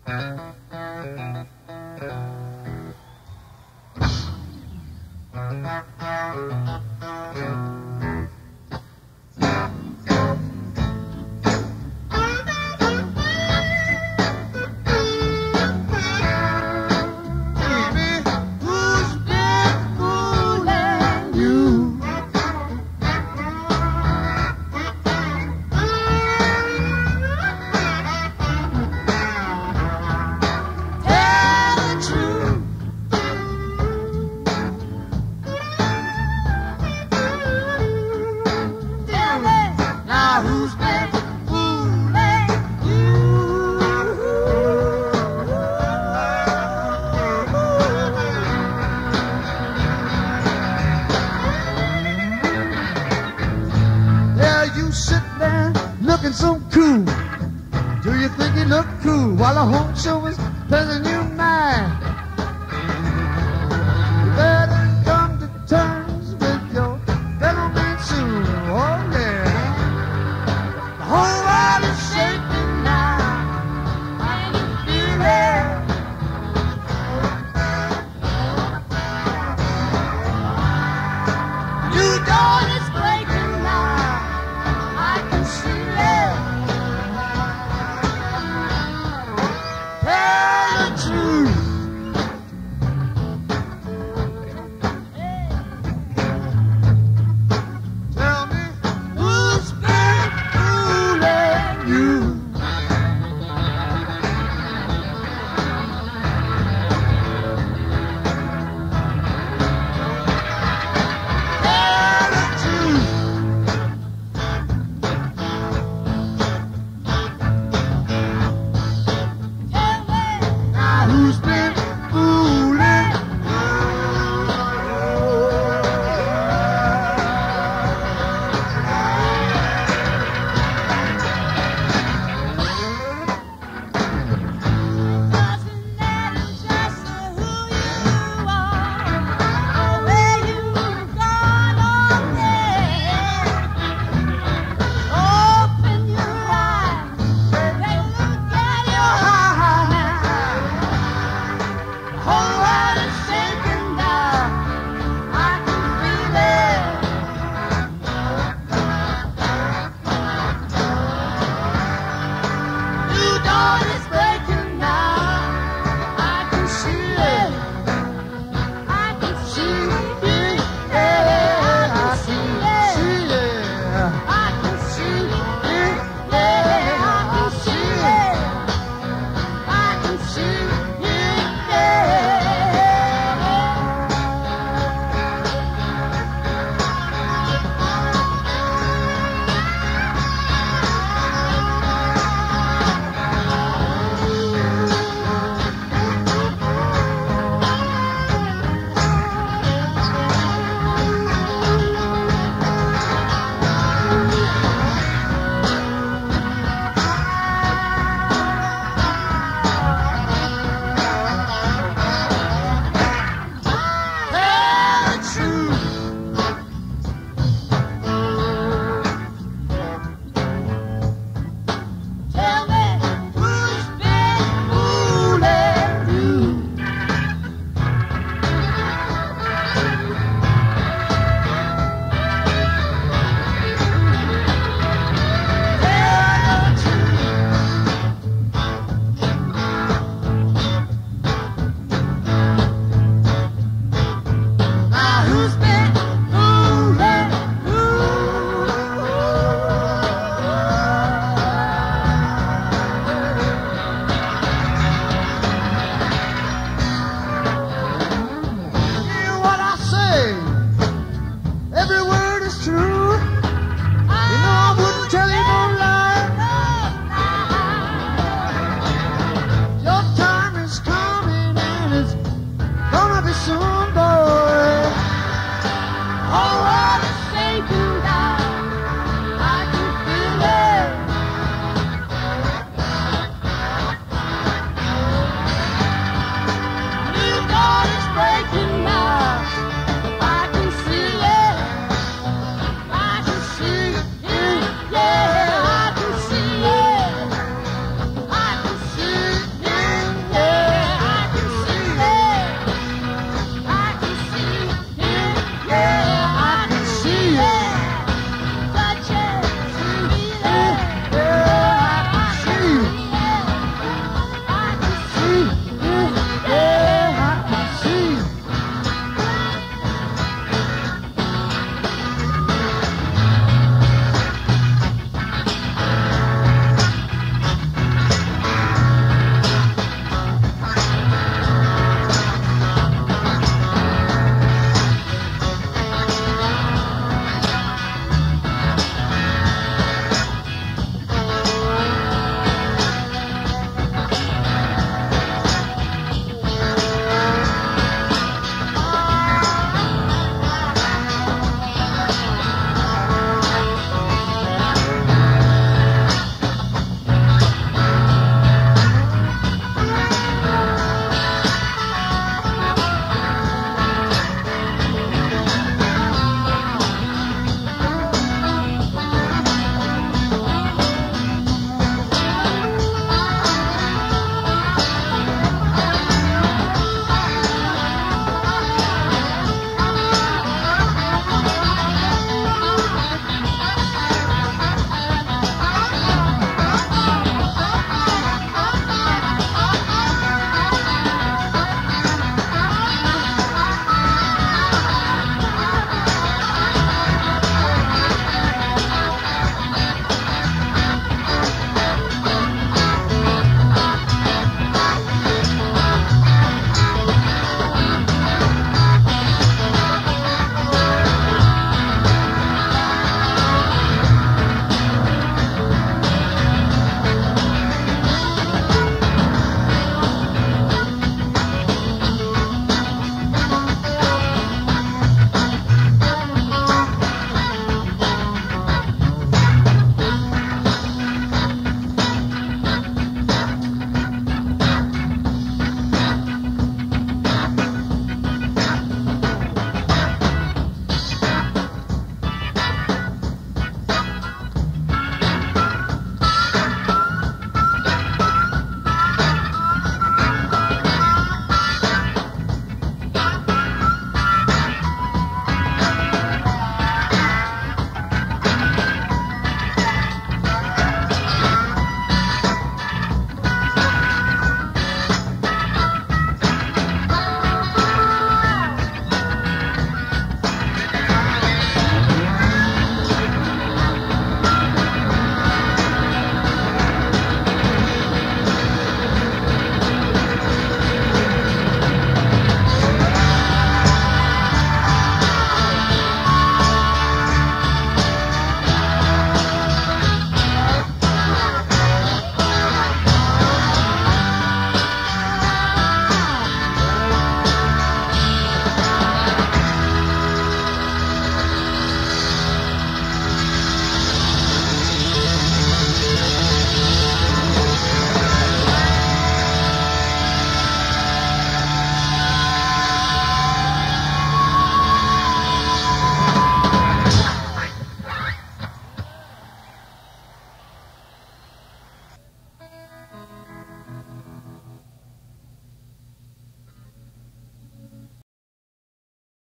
Looking so cool. Do you think you look cool while the whole show is pleasant you mind? You better come to terms with your fellow man soon. Oh yeah. The whole world is shaking now. Can you feel it? New dawn is breaking now. I can see it. Tell the truth. Tell me who's been fooling you? Tell the truth. Now who's been fooling Doesn't matter just who you are or where you've gone all day. Open your eyes, take a look at your heart now. The whole world is shaking now. I can feel it. New dawn is breaking now. I can see it. I can see it. Yeah, I can see it. I can see it. Yeah, I can see it. I can see it. Yeah. Tell the truth. Tell me who's been fooling you? Tell the truth. Now who's been fooling Hear what I say. Every word is true. You know I wouldn't tell you no lie. Your time is coming and it's gonna be soon.